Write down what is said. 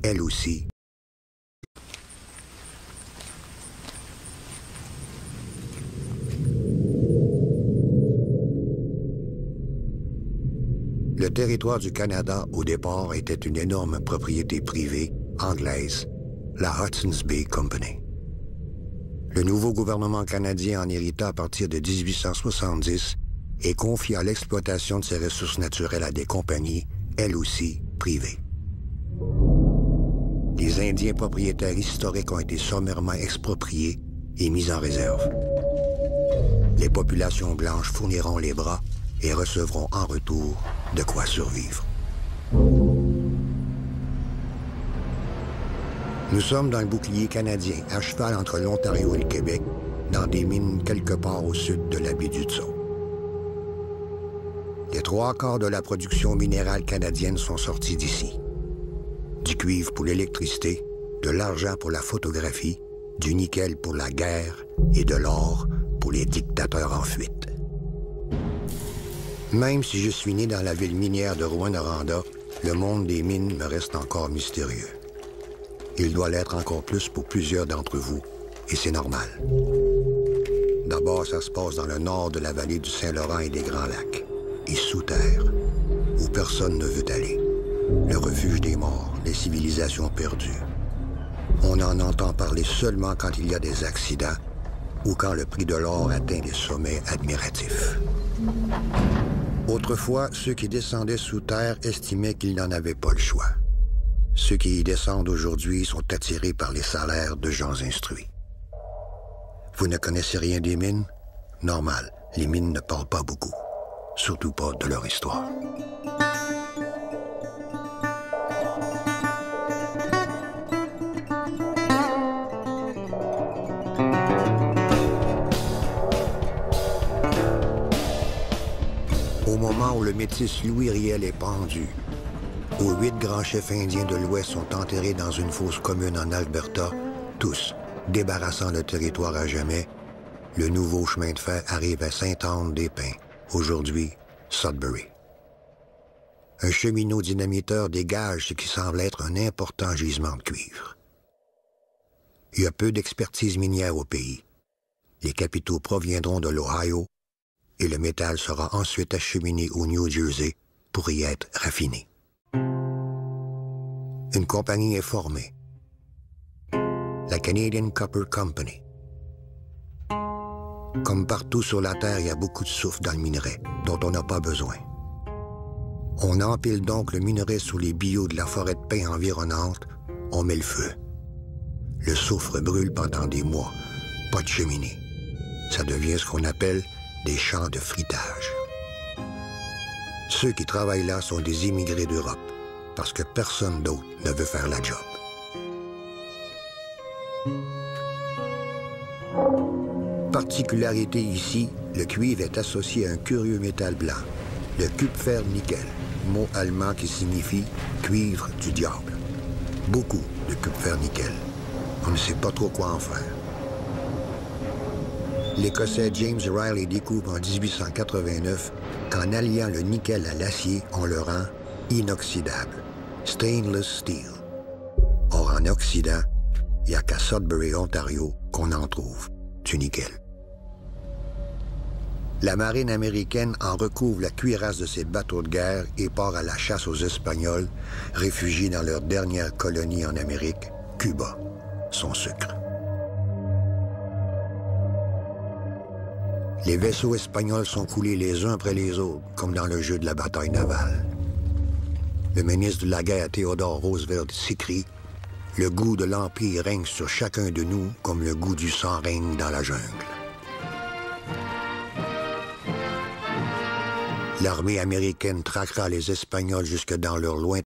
elle aussi. Le territoire du Canada, au départ, était une énorme propriété privée anglaise, la Hudson's Bay Company. Le nouveau gouvernement canadien en hérita à partir de 1870 et confia l'exploitation de ses ressources naturelles à des compagnies, elles aussi, privées. Les Indiens propriétaires historiques ont été sommairement expropriés et mis en réserve. Les populations blanches fourniront les bras et recevront en retour de quoi survivre. Nous sommes dans le bouclier canadien, à cheval entre l'Ontario et le Québec, dans des mines quelque part au sud de la baie d'Hudson. Les 3/4 de la production minérale canadienne sont sortis d'ici. Du cuivre pour l'électricité, de l'argent pour la photographie, du nickel pour la guerre et de l'or pour les dictateurs en fuite. Même si je suis né dans la ville minière de Rouyn-Noranda, le monde des mines me reste encore mystérieux. Il doit l'être encore plus pour plusieurs d'entre vous, et c'est normal. D'abord, ça se passe dans le nord de la vallée du Saint-Laurent et des Grands Lacs, et sous terre, où personne ne veut aller. Le refuge des morts, les civilisations perdues. On en entend parler seulement quand il y a des accidents ou quand le prix de l'or atteint des sommets admiratifs. Autrefois, ceux qui descendaient sous terre estimaient qu'ils n'en avaient pas le choix. Ceux qui y descendent aujourd'hui sont attirés par les salaires de gens instruits. Vous ne connaissez rien des mines? Normal, les mines ne parlent pas beaucoup, surtout pas de leur histoire. Au moment où le métis Louis Riel est pendu, où 8 grands chefs indiens de l'Ouest sont enterrés dans une fosse commune en Alberta, tous débarrassant le territoire à jamais, le nouveau chemin de fer arrive à Sainte-Anne-des-Pins, aujourd'hui Sudbury. Un cheminot dynamiteur dégage ce qui semble être un important gisement de cuivre. Il y a peu d'expertise minière au pays. Les capitaux proviendront de l'Ohio et le métal sera ensuite acheminé au New Jersey pour y être raffiné. Une compagnie est formée, la Canadian Copper Company. Comme partout sur la Terre, il y a beaucoup de soufre dans le minerai, dont on n'a pas besoin. On empile donc le minerai sous les billots de la forêt de pin environnante, on met le feu. Le soufre brûle pendant des mois, pas de cheminée. Ça devient ce qu'on appelle des champs de fritage. Ceux qui travaillent là sont des immigrés d'Europe, parce que personne d'autre ne veut faire la job. Particularité ici, le cuivre est associé à un curieux métal blanc, le Kupfer-Nickel, mot allemand qui signifie « cuivre du diable ». Beaucoup de Kupfer-Nickel. On ne sait pas trop quoi en faire. L'Écossais James Riley découvre en 1889 qu'en alliant le nickel à l'acier, on le rend inoxydable, stainless steel. Or, en Occident, il n'y a qu'à Sudbury, Ontario, qu'on en trouve du nickel. La marine américaine en recouvre la cuirasse de ses bateaux de guerre et part à la chasse aux Espagnols, réfugiés dans leur dernière colonie en Amérique, Cuba, son sucre. Les vaisseaux espagnols sont coulés les uns après les autres, comme dans le jeu de la bataille navale. Le ministre de la guerre, Theodore Roosevelt, s'écrie « Le goût de l'Empire règne sur chacun de nous comme le goût du sang règne dans la jungle. » L'armée américaine traquera les Espagnols jusque dans leur lointain